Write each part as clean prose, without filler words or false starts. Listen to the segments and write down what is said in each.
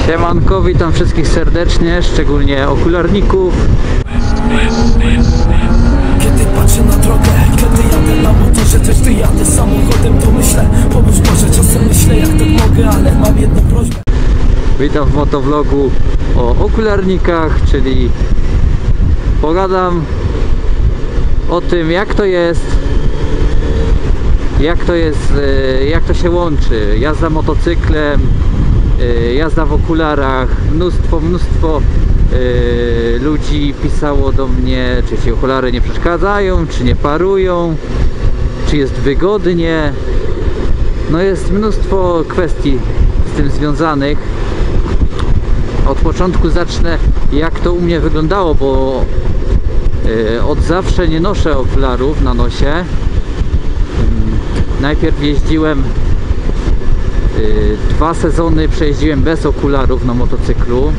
Siemanko, witam wszystkich serdecznie, szczególnie okularników. Kiedy patrzę na drogę, kiedy jadę na motorze, też ty jadę samochodem, to myślę, pomóż Boże, czasem myślę jak tak mogę, ale mam jedną prośbę. Witam w motovlogu o okularnikach, czyli pogadam o tym, jak to jest, jak to się łączy jazda motocyklem, jazda w okularach. Mnóstwo ludzi pisało do mnie, czy ci okulary nie przeszkadzają, czy nie parują, czy jest wygodnie. No jest mnóstwo kwestii z tym związanych. Od początku zacznę, jak to u mnie wyglądało, bo od zawsze nie noszę okularów na nosie. Najpierw jeździłem 2 sezony, przejeździłem bez okularów na motocyklu.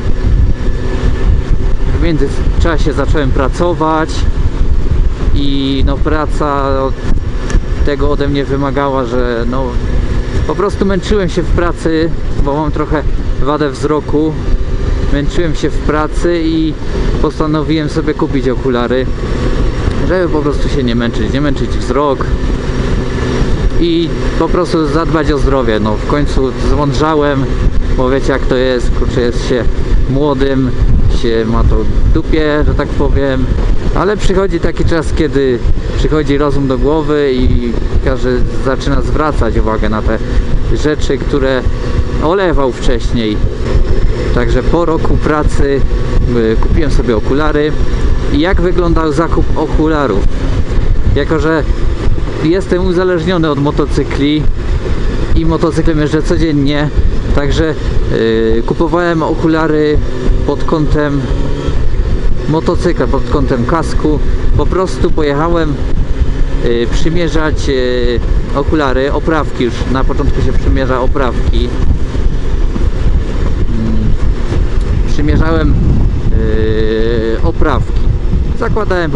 W międzyczasie zacząłem pracować i no praca tego ode mnie wymagała, że no po prostu męczyłem się w pracy, bo mam trochę wadę wzroku. Męczyłem się w pracy i postanowiłem sobie kupić okulary, żeby po prostu się nie męczyć wzrok i po prostu zadbać o zdrowie. No w końcu zmądrzałem, bo wiecie jak to jest, kurczę, jest się młodym, się ma to w dupie, że tak powiem, ale przychodzi taki czas, kiedy przychodzi rozum do głowy i każdy zaczyna zwracać uwagę na te rzeczy, które olewał wcześniej. Także po roku pracy kupiłem sobie okulary. I jak wyglądał zakup okularów? Jako że jestem uzależniony od motocykli i motocyklem jeżdżę codziennie, także kupowałem okulary pod kątem motocykla, pod kątem kasku. Po prostu pojechałem przymierzać okulary, oprawki, już na początku się przymierza oprawki. Przymierzałem oprawki, zakładałem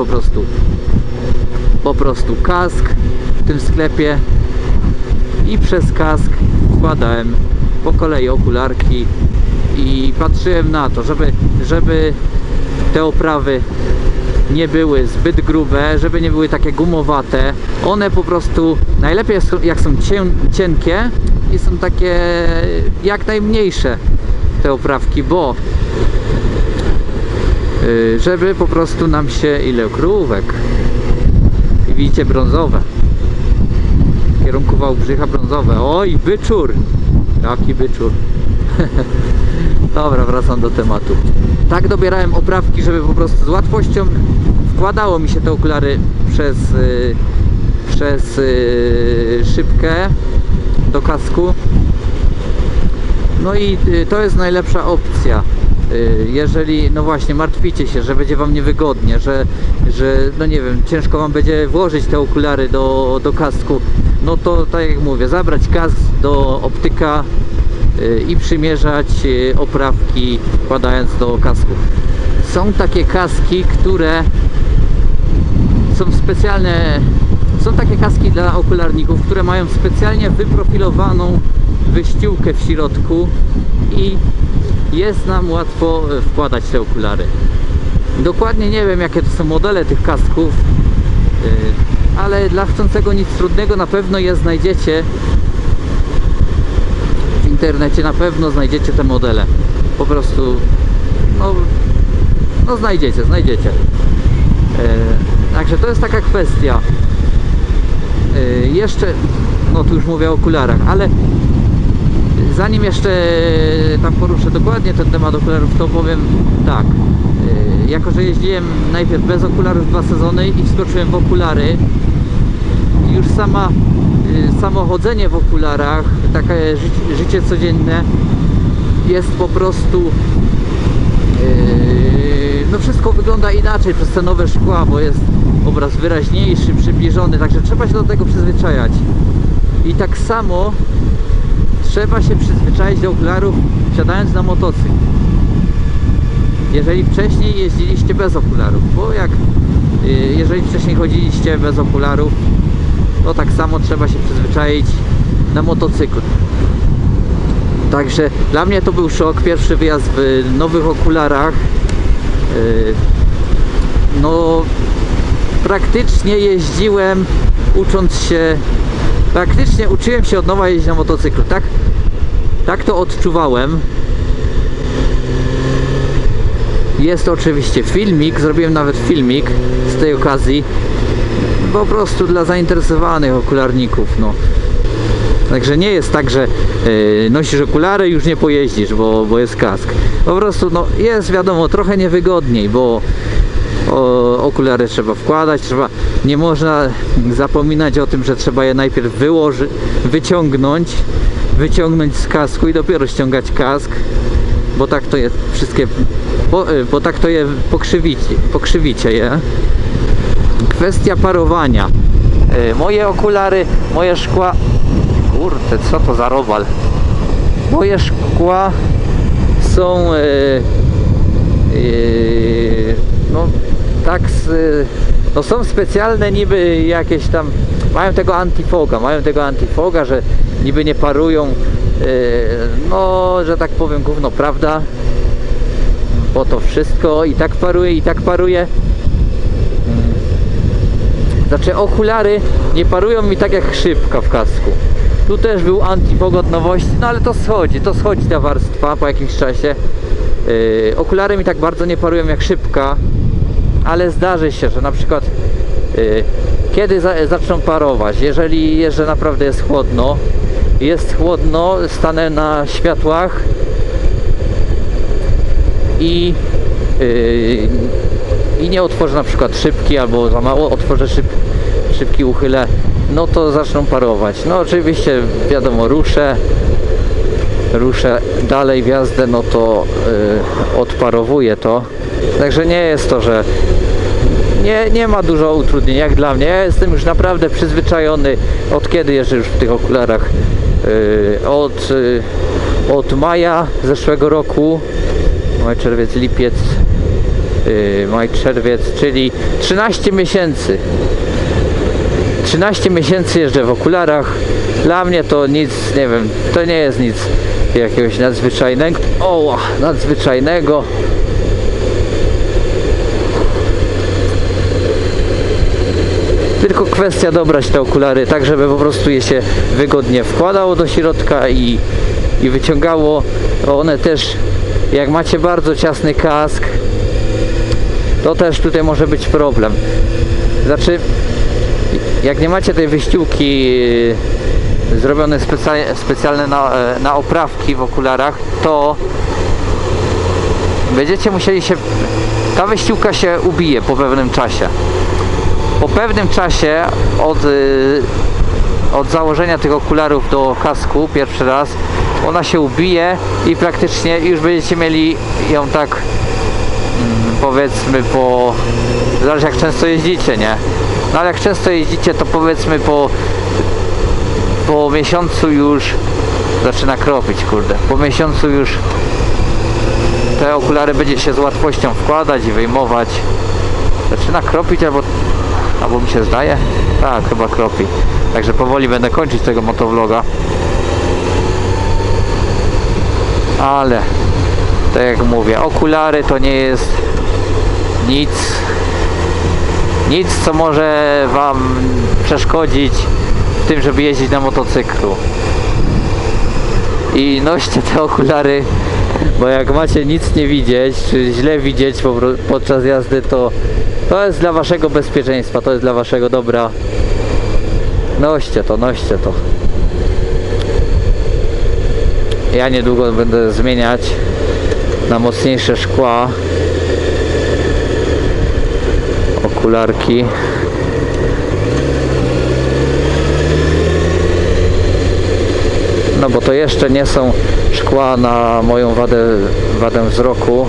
po prostu kask w tym sklepie i przez kask wkładałem po kolei okularki i patrzyłem na to, żeby te oprawy nie były zbyt grube, żeby nie były takie gumowate. One po prostu najlepiej jak są cienkie i są takie jak najmniejsze te oprawki, bo żeby po prostu nam się, ile okrówek, i widzicie, brązowe, w kierunku Wałbrzycha brązowe. Oj, byczur, jaki byczur. Dobra, wracam do tematu. Tak dobierałem oprawki, żeby po prostu z łatwością wkładało mi się te okulary przez szybkę do kasku. No i to jest najlepsza opcja. Jeżeli, no właśnie, martwicie się, że będzie wam niewygodnie, że no nie wiem, ciężko wam będzie włożyć te okulary do kasku, no to tak jak mówię, zabrać kask do optyka i przymierzać oprawki, wkładając do kasku. Są takie kaski, które są specjalne, są takie kaski dla okularników, które mają specjalnie wyprofilowaną wyściółkę w środku i jest nam łatwo wkładać te okulary. Dokładnie nie wiem, jakie to są modele tych kasków, ale dla chcącego nic trudnego na pewno je znajdziecie w internecie, na pewno znajdziecie te modele. Po prostu no znajdziecie. Także to jest taka kwestia. Jeszcze, no tu już mówię o okularach, ale zanim jeszcze tam poruszę dokładnie ten temat okularów, to powiem tak. Jako że jeździłem najpierw bez okularów 2 sezony i wskoczyłem w okulary, już samo chodzenie w okularach, takie życie codzienne jest po prostu no wszystko wygląda inaczej przez te nowe szkła, bo jest obraz wyraźniejszy, przybliżony, także trzeba się do tego przyzwyczajać. I tak samo trzeba się przyzwyczaić do okularów, wsiadając na motocykl. Jeżeli wcześniej jeździliście bez okularów, bo jeżeli wcześniej chodziliście bez okularów, to tak samo trzeba się przyzwyczaić na motocykl. Także dla mnie to był szok, pierwszy wyjazd w nowych okularach. No praktycznie jeździłem praktycznie uczyłem się od nowa jeździć na motocyklu, tak to odczuwałem. Jest oczywiście filmik, zrobiłem nawet filmik z tej okazji, po prostu dla zainteresowanych okularników, no. Także nie jest tak, że nosisz okulary i już nie pojeździsz, bo jest kask. Po prostu no, jest wiadomo trochę niewygodniej, bo okulary trzeba wkładać, nie można zapominać o tym, że trzeba je najpierw wyciągnąć z kasku i dopiero ściągać kask, bo tak to jest bo tak to je pokrzywicie je. Kwestia parowania. Moje okulary, moje szkła, kurde, co to za robal? Moje szkła są no tak no są specjalne, niby jakieś tam mają tego antifoga, że niby nie parują, no że tak powiem gówno prawda, bo to wszystko i tak paruje. Znaczy okulary nie parują mi tak jak szybka w kasku. Tu też był antifog od nowości, no ale to schodzi ta warstwa po jakimś czasie. Okulary mi tak bardzo nie parują jak szybka, ale zdarzy się, że na przykład kiedy zaczną parować, jeżeli jeżdżę naprawdę jest chłodno, stanę na światłach i nie otworzę na przykład szybki, albo za mało otworzę szybki, uchylę, no to zaczną parować. No oczywiście wiadomo, ruszę dalej w jazdę, no to odparowuje to. Także nie jest to, że nie ma dużo utrudnień jak dla mnie. Ja jestem już naprawdę przyzwyczajony, od kiedy jeżdżę już w tych okularach, od maja zeszłego roku, maj, czerwiec, lipiec, maj, czerwiec, czyli 13 miesięcy. 13 miesięcy jeżdżę w okularach. Dla mnie to nic, nie wiem, to nie jest nic jakiegoś nadzwyczajnego. Tylko kwestia dobrać te okulary tak, żeby po prostu je się wygodnie wkładało do środka i wyciągało. One też, jak macie bardzo ciasny kask, to też tutaj może być problem. Znaczy, jak nie macie tej wyściółki zrobione specjalne na oprawki w okularach, to będziecie musieli ta wyściółka się ubije po pewnym czasie. Po pewnym czasie od założenia tych okularów do kasku pierwszy raz ona się ubije i praktycznie już będziecie mieli ją tak, powiedzmy, zależy jak często jeździcie, nie? No ale jak często jeździcie, to powiedzmy po miesiącu już zaczyna kropić, kurde. Po miesiącu już te okulary będzie się z łatwością wkładać i wyjmować. Zaczyna kropić, albo mi się zdaje? Tak, chyba kropi. Także powoli będę kończyć tego motovloga. Ale tak jak mówię, okulary to nie jest nic, co może wam przeszkodzić w tym, żeby jeździć na motocyklu. I noście te okulary, bo jak macie nic nie widzieć, czy źle widzieć podczas jazdy, to jest dla waszego bezpieczeństwa, to jest dla waszego dobra. Noście to. Ja niedługo będę zmieniać na mocniejsze szkła okularki. No bo to jeszcze nie są szkła na moją wadę wzroku.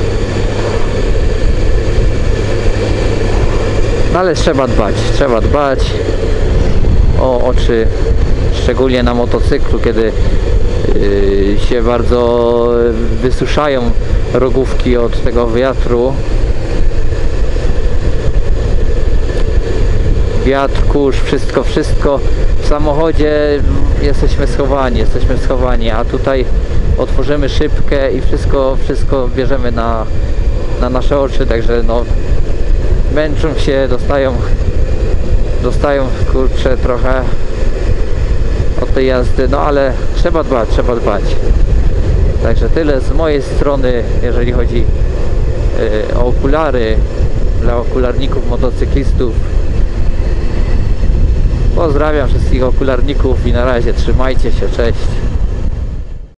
No ale trzeba dbać o oczy, szczególnie na motocyklu, kiedy się bardzo wysuszają rogówki od tego wiatru. wiatr, kurz, wszystko w samochodzie jesteśmy schowani, a tutaj otworzymy szybkę i wszystko bierzemy na nasze oczy, także no męczą się, dostają kurczę trochę od tej jazdy, no ale trzeba dbać. Także tyle z mojej strony, jeżeli chodzi o okulary dla okularników, motocyklistów. Pozdrawiam wszystkich okularników i na razie trzymajcie się, cześć.